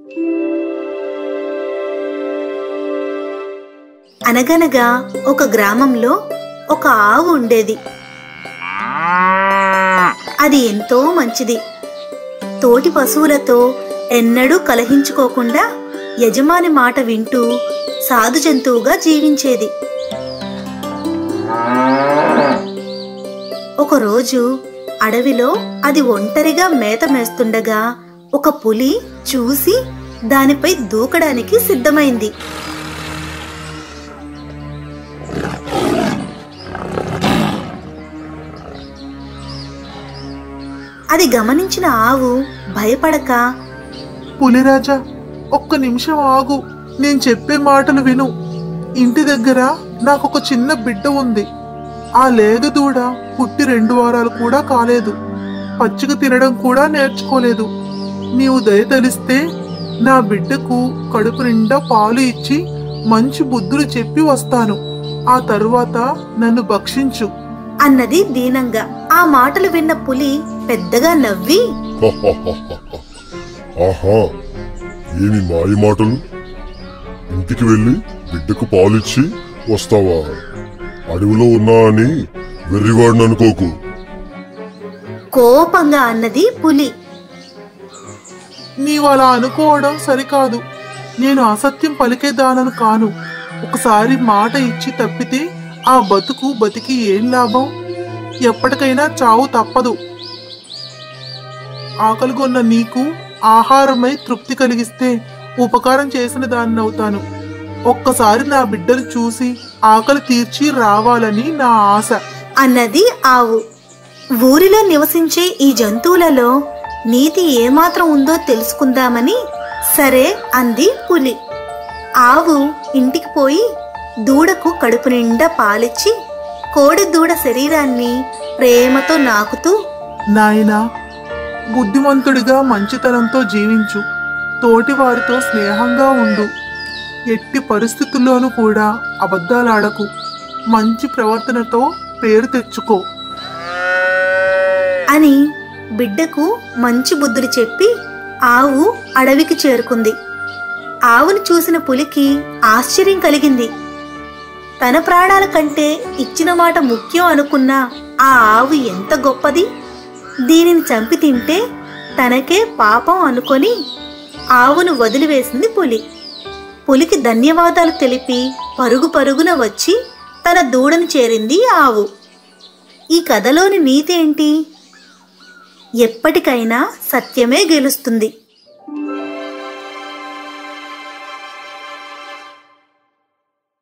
అనగనగా ఒక గ్రామంలో ఒక ఆవు ఉండేది. అది ఎంతో మంచిది. తోటి పశువులతో ఎన్నడూ కలహించుకోకుండా యజమాని మాట వింటూ సాధు జంతువుగా జీవించేది. ఒకరోజు అడవిలో అది ఒంటరిగా మేత మేస్తుండగా ఒక పులి చూసి దానిపై దూకడానికి సిద్ధమైంది. అది గమనించిన ఆవు భయపడక, పులిరాజా, ఒక్క నిమిషం ఆగు, నేను చెప్పే మాటలు విను. ఇంటి దగ్గర నాకొక చిన్న బిడ్డ ఉంది. ఆ లేగదూడ పుట్టి 2 వారాలు కూడా కాలేదు. పచ్చిక తినడం కూడా నేర్చుకోలేదు. నీవు దయతలిస్తే నా బిడ్డకు కడుపు నిండా పాలు ఇచ్చి మంచి బుద్ధులు చెప్పి వస్తాను. ఆ తరువాత నన్ను భక్షించు అన్నది దీనంగా. ఆ మాటలు విన్న పులి పెద్దగా నవ్వి, ఆహా, ఏమి మాయ మాటలు! ఇంటికి వెళ్ళి బిడ్డకు పాలిచ్చి వస్తావా? అడవిలో ఉన్నా అని వెర్రివాడిని అనుకోకు. కోపంగా అన్నది పులి. నీవు అలా అనుకోవడం సరికాదు. నేను అసత్యం పలికేదానను కాను. ఒకసారి మాట ఇచ్చి తప్పితే ఆ బతికి ఏం లాభం? ఎప్పటికైనా చావు తప్పదు. ఆకలిగొన్న నీకు ఆహారమై తృప్తి కలిగిస్తే ఉపకారం చేసిన దాన్నవుతాను. ఒక్కసారి నా బిడ్డను చూసి ఆకలి తీర్చి రావాలని నా ఆశ అన్నది ఆవు. ఊరిలో నివసించే ఈ జంతువులలో నీతి ఏమాత్రం ఉందో తెలుసుకుందామని సరే అంది పులి. ఆవు ఇంటికి పోయి దూడకు కడుపు నిండా పాలిచ్చి కోడి దూడ శరీరాన్ని ప్రేమతో నాకుతూ, నాయనా, బుద్ధిమంతుడిగా మంచితనంతో జీవించు. తోటి వారితో స్నేహంగా ఉండు. ఎట్టి పరిస్థితుల్లోనూ కూడా అబద్ధాలాడకు. మంచి ప్రవర్తనతో పేరు తెచ్చుకో అని బిడ్డకు మంచి బుద్ధులు చెప్పి ఆవు అడవికి చేరుకుంది. ఆవును చూసిన పులికి ఆశ్చర్యం కలిగింది. తన ప్రాణాల కంటే ఇచ్చిన మాట ముఖ్యం అనుకున్న ఆ ఆవు ఎంత గొప్పది! దీనిని చంపి తింటే తనకే పాపం అనుకొని ఆవును వదిలివేసింది పులి. పులికి ధన్యవాదాలు తెలిపి పరుగు పరుగున వచ్చి తన దూడను చేరింది ఆవు. ఈ కథలోని నీతి ఏంటి? ఎప్పటికైనా సత్యమే గెలుస్తుంది.